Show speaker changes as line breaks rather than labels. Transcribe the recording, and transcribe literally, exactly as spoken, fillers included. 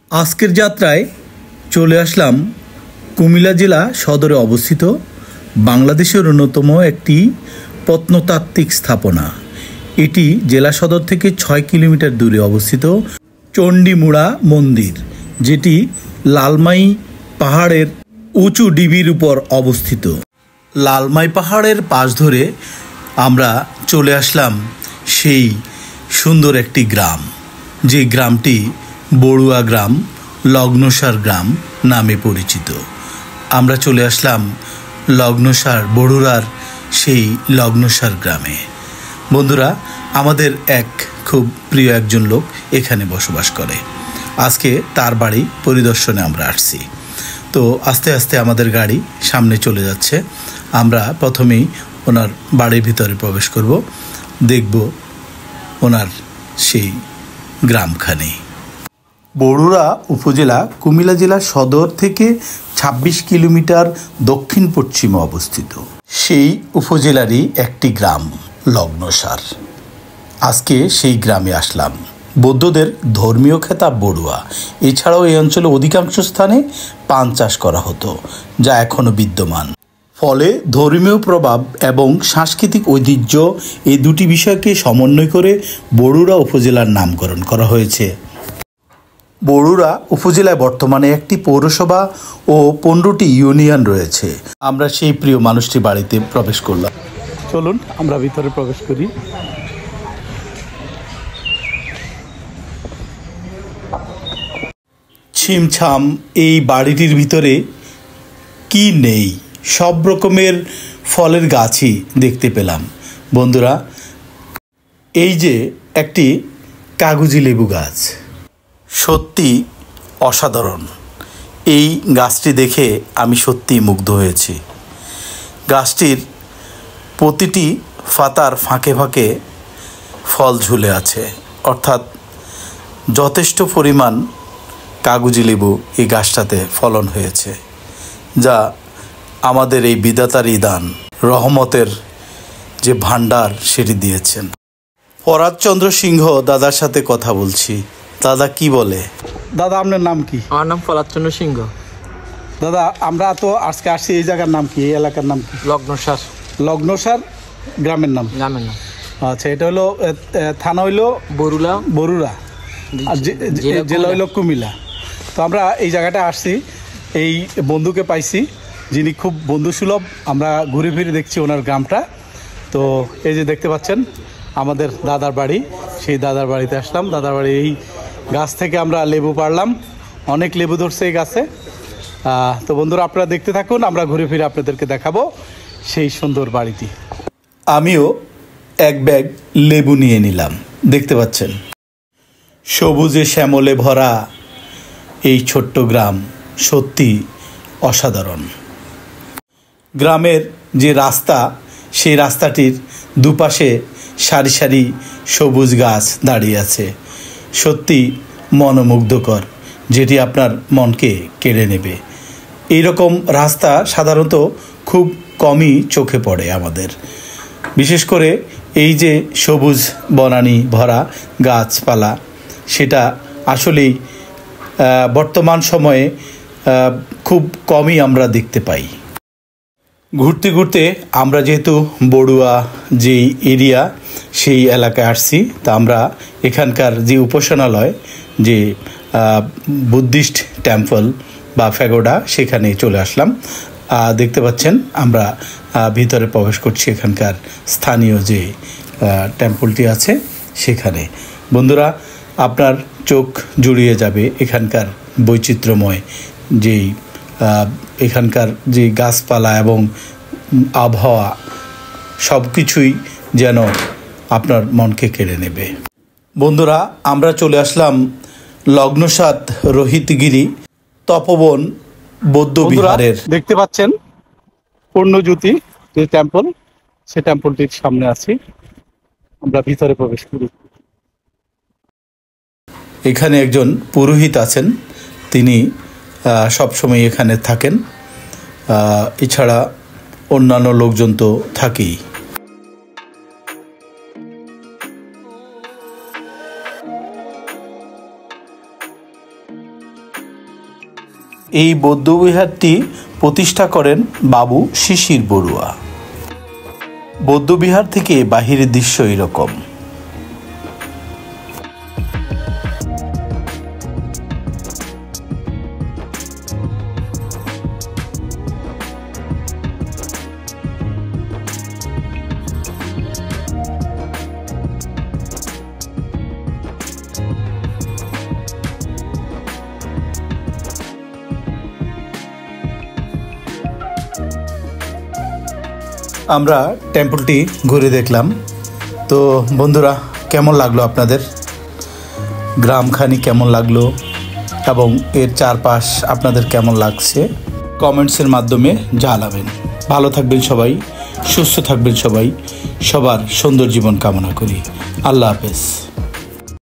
আজকের যাত্রায় চলে আসলাম কুমিল্লা জেলা সদরে অবস্থিত বাংলাদেশের অন্যতম একটি প্রত্নতাত্ত্বিক স্থাপনা। এটি জেলা সদর থেকে ছয় কিলোমিটার দূরে অবস্থিত চণ্ডীমুড়া মন্দির, যেটি লালমাই পাহাড়ের উঁচু ঢিবির উপর অবস্থিত। লালমাই পাহাড়ের পাশ ধরে আমরা চলে আসলাম সেই সুন্দর একটি গ্রাম, যে গ্রামটি বড়ুয়া গ্রাম, লগ্নসার গ্রাম নামে পরিচিত। আমরা চলে আসলাম লগ্নসার বড়ুয়ার সেই লগ্নসার গ্রামে। বন্ধুরা, আমাদের এক খুব প্রিয় একজন লোক এখানে বসবাস করে। আজকে তার বাড়ি পরিদর্শনে আমরা আসছি। তো আস্তে আস্তে আমাদের গাড়ি সামনে চলে যাচ্ছে। আমরা প্রথমেই ওনার বাড়ির ভিতরে প্রবেশ করব, দেখব ওনার সেই গ্রামখানি। বড়ুয়া উপজেলা কুমিল্লা জেলা সদর থেকে ছাব্বিশ কিলোমিটার দক্ষিণ পশ্চিমে অবস্থিত। সেই উপজেলারই একটি গ্রাম লগ্নসার। আজকে সেই গ্রামে আসলাম। বৌদ্ধদের ধর্মীয় খেতাব বড়ুয়া। এছাড়াও এই অঞ্চলে অধিকাংশ স্থানে পান চাষ করা হতো, যা এখনও বিদ্যমান। ফলে ধর্মীয় প্রভাব এবং সাংস্কৃতিক ঐতিহ্য এই দুটি বিষয়কে সমন্বয় করে বড়ুয়া উপজেলার নামকরণ করা হয়েছে। বড়ুয়া উপজেলায় বর্তমানে একটি পৌরসভা ও পনেরোটি ইউনিয়ন রয়েছে। আমরা সেই প্রিয় মানুষটির বাড়িতে প্রবেশ করলাম। চলুন আমরা ভিতরে প্রবেশ করি। ছিমছাম এই বাড়িটির ভিতরে কি নেই, সব রকমের ফলের গাছই দেখতে পেলাম। বন্ধুরা, এই যে একটি কাগজি লেবু গাছ, সত্যি অসাধারণ। এই গাছটি দেখে আমি সত্যি মুগ্ধ হয়েছি। গাছটির প্রতিটি পাতার ফাঁকে ফাঁকে ফল ঝুলে আছে, অর্থাৎ যথেষ্ট পরিমাণ কাগজি লেবু এই গাছটাতে ফলন হয়েছে, যা আমাদের এই বিধাতারই দান, রহমতের যে ভাণ্ডার সেটি দিয়েছেন। পরাগচন্দ্র সিংহ দাদার সাথে কথা বলছি। দাদা কি বলে? দাদা, আপনার নাম কি?
আমার নাম পরাগচন্দ্র সিংহ।
দাদা, আমরা তো আজকে আসছি, এই জায়গার নাম কি, এই এলাকার নাম কি?
লগ্নসার।
লগ্নসার গ্রামের নাম?
গ্রামের নাম।
আচ্ছা, এটা হলো থানা হইলো বরুলা বরুড়া, আর জেলা হইলো কুমিল্লা। তো আমরা এই জায়গাটা আসছি, এই বন্ধুকে পাইছি যিনি খুব বন্ধুসুলভ। আমরা ঘুরে ফিরে দেখছি ওনার গ্রামটা। তো এই যে দেখতে পাচ্ছেন আমাদের দাদার বাড়ি, সেই দাদার বাড়িতে আসলাম। দাদার বাড়ি এই গাছ থেকে আমরা লেবু পাড়লাম, অনেক লেবু ধরছে এই গাছে। তো বন্ধুরা, আপনারা দেখতে থাকুন, আমরা ঘুরে ফিরে আপনাদেরকে দেখাবো সেই সুন্দর বাড়িটি। আমিও এক ব্যাগ লেবু নিয়ে নিলাম। দেখতে পাচ্ছেন সবুজে শ্যামলে ভরা এই ছোট্ট গ্রাম সত্যি অসাধারণ। গ্রামের যে রাস্তা, সেই রাস্তাটির দুপাশে সারি সারি সবুজ গাছ দাঁড়িয়ে আছে, সত্যি মনোমুগ্ধকর, যেটি আপনার মনকে কেড়ে নেবে। এই রকম রাস্তা সাধারণত খুব কমই চোখে পড়ে আমাদের। বিশেষ করে এই যে সবুজ বনানী ভরা গাছপালা, সেটা আসলেই বর্তমান সময়ে খুব কমই আমরা দেখতে পাই। ঘুরতে ঘুরতে আমরা যেহেতু বড়ুয়া যেই এরিয়া, সেই এলাকায় আসছি, তা আমরা এখানকার যে উপাসনালয়, যে বুদ্ধিস্ট টেম্পল বা ফ্যাগোডা, সেখানে চলে আসলাম। দেখতে পাচ্ছেন আমরা ভিতরে প্রবেশ করছি এখানকার স্থানীয় যে টেম্পলটি আছে সেখানে। বন্ধুরা, আপনার চোখ জুড়িয়ে যাবে এখানকার বৈচিত্র্যময় যেই এখানকার যে গাছপালা এবং আবহাওয়া, সব কিছুই যেন আপনার মনকে কেড়ে নেবে। বন্ধুরা, আমরা চলে আসলাম লগ্নসাত রোহিতগিরি তপবন বৌদ্ধ বিহারের। দেখতে পাচ্ছেন পূর্ণজ্যোতি যে টেম্পল, সে টেম্পলটির সামনে আছি। আমরা ভিতরে প্রবেশ করি। এখানে একজন পুরোহিত আছেন, তিনি সবসময় এখানে থাকেন। এছাড়া অন্যান্য লোকজন তো থাকেই। এই বৌদ্ধবিহারটি প্রতিষ্ঠা করেন বাবু শিশির বড়ুয়া। বৌদ্ধবিহার থেকে বাহিরের দৃশ্য এরকম। আমরা টেম্পলটি ঘুরে দেখলাম। তো বন্ধুরা, কেমন লাগলো আপনাদের? গ্রামখানি কেমন লাগলো এবং এর চারপাশ আপনাদের কেমন লাগছে কমেন্টসের মাধ্যমে জানাবেন। ভালো থাকবেন সবাই, সুস্থ থাকবেন সবাই, সবার সুন্দর জীবন কামনা করি। আল্লাহ হাফেজ।